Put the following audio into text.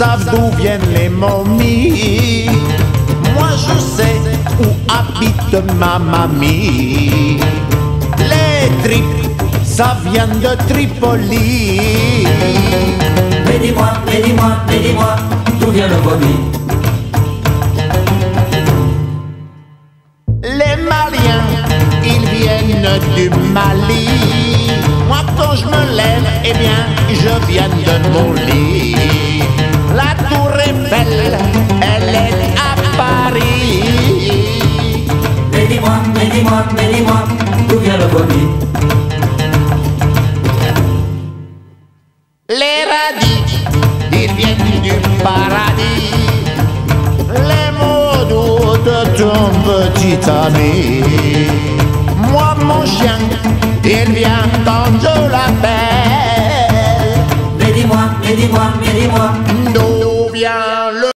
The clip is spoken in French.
savent d'où viennent les momies. Moi je sais où habite ma mamie. Les tripes, ça vient de Tripoli. Mais dis-moi, d'où vient le vomi? Les Maliens, ils viennent du Mali. Moi quand je me lève, eh bien, je viens de mon lit. La tour Eiffel, elle est à Paris. Mais dis-moi, d'où vient le vomi? Les radis, ils viennent du paradis. Les mots doux de ton petit ami. Moi mon chien, il vient quand je l'appelle. Mais dis-moi, D'où vient le